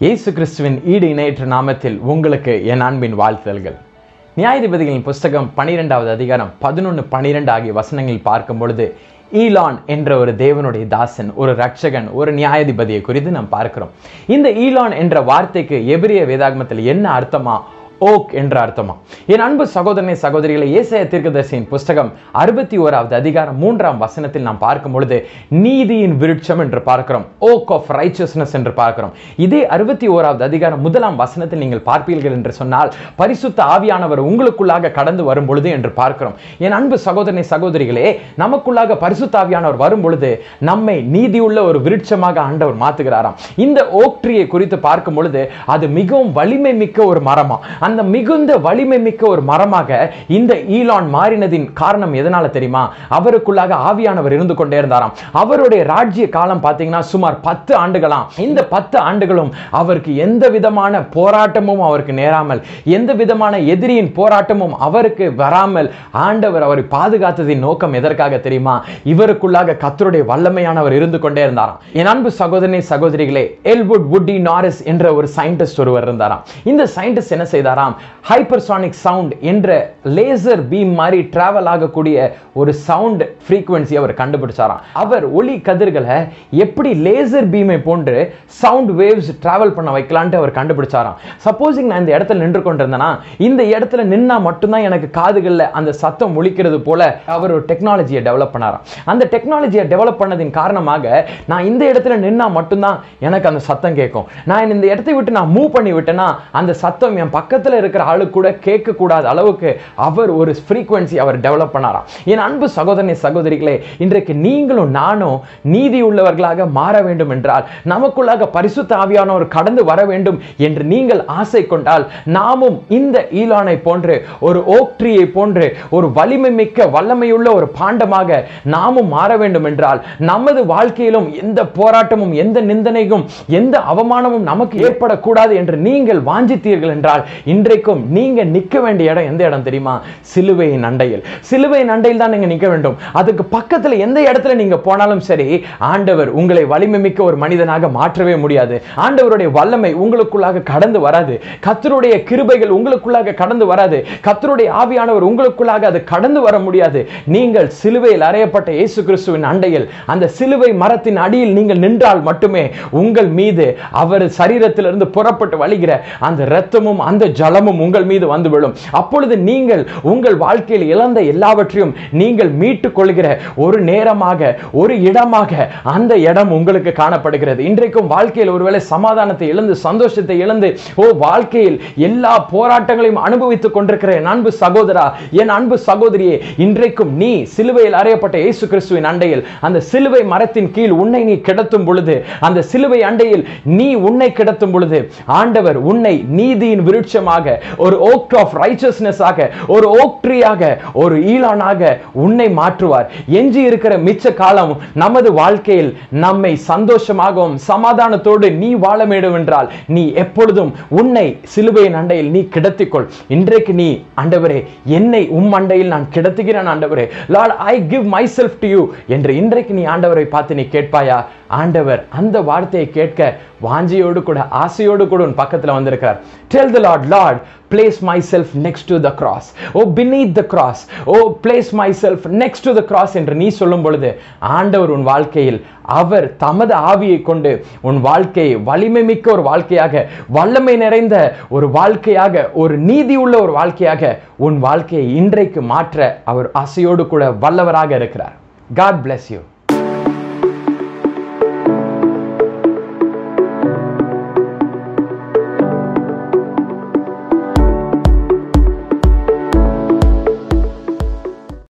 இயேசு கிறிஸ்துவின் ஈடு இணையற்ற நாமத்தில் உங்களுக்கு என் அன்பின் வாழ்த்துதல்கள். நியாயாதிபதிகளின் புஸ்தகம் 12வது அதிகாரம் 11, 12 ஆகிய வசனங்களில் பார்க்கும் பொழுது ஈலான் என்ற ஒரு தேவனுடைய தாசன், ஒரு ரட்சகன், ஒரு நியாயாதிபதியை குறித்து நாம் பார்க்கிறோம். இந்த ஈலான் என்ற வார்த்தைக்கு எபிரிய வேதாகமத்தில் என்ன அர்த்தமா? ஓக் என்ற அர்த்தமா? என் அன்பு சகோதரனை சகோதரிகளை, ஏசாயா தீர்க்கதரிசியின் புஸ்தகம் 61வது அதிகாரம் 3ஆம் வசனத்தில் நாம் பார்க்கும் பொழுது நீதியின் விருட்சம் என்று பார்க்கிறோம். ஓக் ஆஃப் ரைச்சஸ்னஸ் என்று பார்க்கிறோம். இதே 61வது அதிகாரம் 1ஆம் வசனத்தில் நீங்கள் பார்ப்பீர்கள் என்று சொன்னால் பரிசுத்த ஆவியானவர் உங்களுக்குள்ளாக கடந்து வரும் பொழுது என்று பார்க்கிறோம். என் அன்பு சகோதரனை சகோதரிகளே, நமக்குள்ளாக பரிசுத்த ஆவியானவர் வரும் பொழுது நம்மை நீதியுள்ள ஒரு விருட்சமாக ஆண்டவர் மாத்துகிறாராம். இந்த ஓக் ட்ரீயை குறித்து பார்க்கும் பொழுது அது மிகவும் வலிமை மிக்க ஒரு மரமா. அந்த மிகுந்த வலிமை மிக்க ஒரு மரமாக இந்த ஈலான் மாறினதின் காரணம் எதனால தெரியுமா? அவருக்குள்ளாக ஆவியானவர் இருந்து கொண்டே இருந்தாராம். அவருடைய ராஜ்ய காலம் பார்த்தீங்கன்னா சுமார் 10 ஆண்டுகளாம். இந்த 10 ஆண்டுகளும் அவருக்கு எந்த விதமான போராட்டமும் அவருக்கு நேராமல், எந்த விதமான எதிரியின் போராட்டமும் அவருக்கு வராமல் ஆண்டவர் அவரை பாதுகாத்ததின் நோக்கம் எதற்காக தெரியுமா? இவருக்குள்ளாக கர்த்தருடைய வல்லமையானவர் இருந்து கொண்டே இருந்தாராம். என் அன்பு சகோதரனே சகோதரிகளே, எல்வுட் வுட்டி நாரிஸ் என்ற ஒரு சயின்டிஸ்ட் ஒருவர் இருந்தாராம். இந்த சயின்டிஸ்ட் என்ன செய்தாராம்? ஹைப்பர்சானிக் சவுண்ட் என்ற லேசர் பீம் மாதிரி டிராவல் ஆகக்கூடிய ஒரு சவுண்ட் ஃப்ரீக்வன்சி அவர் கண்டுபிடிச்சாராம். அவர் ஒளி கதிர்களை எப்படி லேசர் பீமை போன்று சவுண்ட் வேவ்ஸ் டிராவல் பண்ண வைக்கலான்ட்டு அவர் கண்டுபிடிச்சாராம். சப்போசிங் நான் இந்த இடத்துல நின்று கொண்டிருந்தேன்னா, இந்த இடத்துல நின்னா மட்டும்தான் எனக்கு காதுகள்ல அந்த சத்தம் ஒலிக்கிறது போல அவர் ஒரு டெக்னாலஜியை டெவலப் பண்ணாராம். அந்த டெக்னாலஜியை டெவலப் பண்ணதின் காரணமாக நான் இந்த இடத்துல நின்னா மட்டும்தான் எனக்கு அந்த சத்தம் கேட்கும். நான் இந்த இடத்தை விட்டு நான் மூவ் பண்ணி விட்டேன்னா அந்த சத்தம் என் பக்கத்துல இருக்கிற ஆளு கூட கேட்க கூடாத அளவுக்கு அவர் ஒரு ஃப்ரீக்வன்சி அவர் டெவலப் பண்ணாராம். என் அன்பு சகோதரனே சகோதரிகளே, இன்றைக்கு நீங்களும் நானும் நீதி உள்ளவர்களாக மாற வேண்டும் என்றால், நமக்குள்ளாக பரிசுத்த ஆவியானவர் கடந்து வர வேண்டும் என்று நீங்கள் ஆசை கொண்டால், நாமும் இந்த ஈலானை போன்று ஒரு ஓக் ட்ரீயை போன்று ஒரு வலிமை மிக்க வல்லமையுள்ள ஒரு பாண்டமாக நாமும் மாற வேண்டும் என்றால், நமது வாழ்க்கையிலும் எந்த போராட்டமும், எந்த நிந்தனையும், எந்த அவமானமும் நமக்கு ஏற்படக்கூடாது என்று நீங்கள் வாஞ்சித்தீர்கள் என்றால், இன்றைக்கும் நீங்க நிற்க வேண்டிய இடம் எந்த இடம் தெரியுமா? சிலுவையின் அண்டையில். சிலுவையின் அண்டையில் தான் நீங்க நிற்க வேண்டும். அதுக்கு பக்கத்துல எந்த இடத்துல நீங்க போனாலும் சரி, ஆண்டவர் உங்களை வலிமை மிக்க ஒரு மனிதனாக மாற்றவே முடியாது. ஆண்டவருடைய வல்லமை உங்களுக்குள்ளாக கடந்து வராது. கர்த்தருடைய கிருபைகள் உங்களுக்குள்ளாக கடந்து வராது. கர்த்தருடைய ஆவியானவர் உங்களுக்குள்ளாக அது கடந்து வர முடியாது. நீங்கள் சிலுவையில் அறையப்பட்ட இயேசு கிறிஸ்துவின் அண்டையில், அந்த சிலுவை மரத்தின் அடியில் நீங்கள் நின்றால் மட்டுமே உங்கள் மீது அவர் சரீரத்திலிருந்து புறப்பட்டு வழிகிற அந்த இரத்தமும் அந்த ஜலமும் உங்கள் மீது வந்து விழும். அப்பொழுது நீங்கள் உங்கள் வாழ்க்கையில் இழந்த எல்லாவற்றையும் நீங்கள் மீட்டுக் கொள்கிற ஒரு நேரமாக, ஒரு இடமாக அந்த இடம் உங்களுக்கு காணப்படுகிறது. இன்றைக்கும் வாழ்க்கையில் ஒருவேளை சமாதானத்தை இழந்து, சந்தோஷத்தை இழந்து, வாழ்க்கையில் எல்லா போராட்டங்களையும் அனுபவித்துக் கொண்டிருக்கிற என் அன்பு சகோதரா, என் அன்பு சகோதரியே, இன்றைக்கும் நீ சிலுவையில் அறையப்பட்ட இயேசு கிறிஸ்துவின் அண்டையில், அந்த சிலுவை மரத்தின் கீழ் உன்னை நீ கிடத்தும் பொழுது, அந்த சிலுவை அண்டையில் நீ உன்னை கிடத்தும் பொழுது, ஆண்டவர் உன்னை நீதியின் விருட்சமாக, ஒரு ஓக் ஆஃப் ரைச்சஸ்னஸ் ஆக, ஒரு ஓக் ட்ரீ ஆக, ஒரு ஈலானாக உன்னை மாற்றுவார். எஞ்சி இருக்கிற மிச்ச காலம் நமது வாழ்க்கையில் நம்மை சந்தோஷமாகவும் சமாதானத்தோடு நீ வாழ வேண்டும் என்றால், நீ எப்பொழுதும் உன்னை சிலுவையின் அண்டையில் நீ கிடத்திக்கொள். இன்றைக்கு நீ, ஆண்டவரே என்னை உம் அண்டையில் நான் கிடத்துகிறேன் ஆண்டவரே, lord I give myself to you என்று இன்றைக்கு நீ ஆண்டவரை பார்த்து நீ கேட்பாயா? ஆண்டவர் அந்த வார்த்தையை கேட்க வாஞ்சியோடு கூட, ஆசையோடு கூட உன் பக்கத்தில் வந்திருக்கிறார். Tell the Lord, Lord, place myself next to the cross. Beneath the cross. Place myself next to the cross என்று நீ சொல்லும் பொழுது, ஆண்டவர் உன் வாழ்க்கையில் அவர் தமது ஆவியை கொண்டு உன் வாழ்க்கையை வலிமை மிக்க ஒரு வாழ்க்கையாக, வல்லமை நிறைந்த ஒரு வாழ்க்கையாக, ஒரு நீதி உள்ள ஒரு வாழ்க்கையாக உன் வாழ்க்கையை இன்றைக்கு மாற்ற அவர் ஆசையோடு கூட வல்லவராக இருக்கிறார். God bless you.